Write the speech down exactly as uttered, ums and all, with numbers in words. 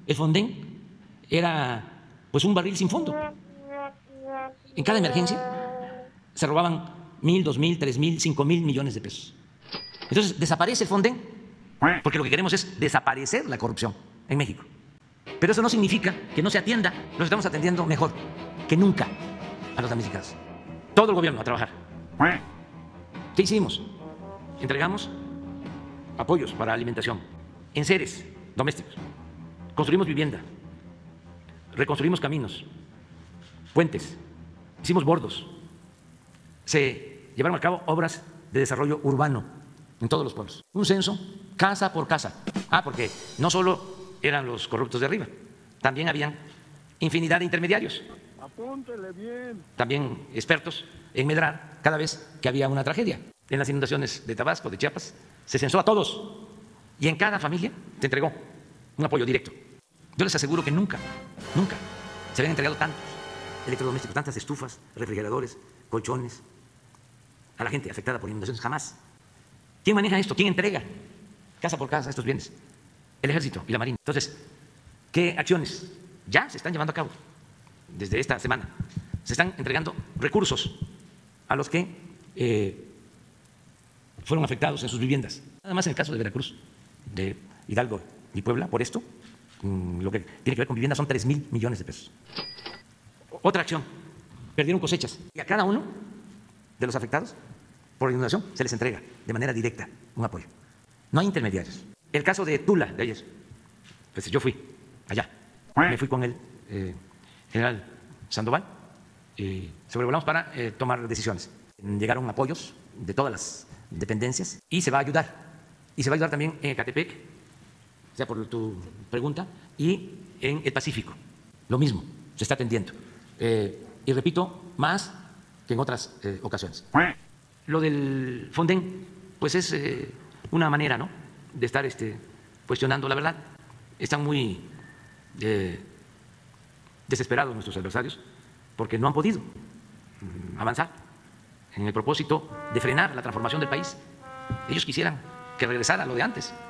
El Fonden era pues un barril sin fondo. En cada emergencia se robaban mil, dos mil, tres mil, cinco mil millones de pesos. Entonces desaparece el Fonden porque lo que queremos es desaparecer la corrupción en México. Pero eso no significa que no se atienda. Nos estamos atendiendo mejor que nunca a los damnificados. Todo el gobierno a trabajar. ¿Qué hicimos? Entregamos apoyos para alimentación, enseres domésticos, construimos vivienda, reconstruimos caminos, puentes, hicimos bordos, se llevaron a cabo obras de desarrollo urbano en todos los pueblos. Un censo casa por casa. Ah, porque no solo eran los corruptos de arriba, también habían infinidad de intermediarios. Apúntele bien. También expertos en medrar cada vez que había una tragedia. En las inundaciones de Tabasco, de Chiapas, se censó a todos y en cada familia se entregó un apoyo directo. Yo les aseguro que nunca, nunca se habían entregado tantos electrodomésticos, tantas estufas, refrigeradores, colchones a la gente afectada por inundaciones, jamás. ¿Quién maneja esto? ¿Quién entrega casa por casa estos bienes? El Ejército y la Marina. Entonces, ¿qué acciones ya se están llevando a cabo? Desde esta semana se están entregando recursos a los que eh, fueron afectados en sus viviendas. Nada más en el caso de Veracruz, de Hidalgo y Puebla, por esto, lo que tiene que ver con viviendas son tres mil millones de pesos. Otra acción, perdieron cosechas y a cada uno de los afectados por la inundación se les entrega de manera directa un apoyo. No hay intermediarios. El caso de Tula de ayer, pues yo fui allá, me fui con el eh, general Sandoval, eh, sobrevolamos para eh, tomar decisiones. Llegaron apoyos de todas las dependencias y se va a ayudar. Y se va a ayudar también en Ecatepec, o sea, por tu pregunta, y en el Pacífico. Lo mismo, se está atendiendo. Eh, y repito, más que en otras eh, ocasiones. Lo del Fonden, pues es eh, una manera, ¿no?, de estar este, cuestionando la verdad. Están muy eh, desesperados nuestros adversarios porque no han podido avanzar en el propósito de frenar la transformación del país. Ellos quisieran que regresara a lo de antes.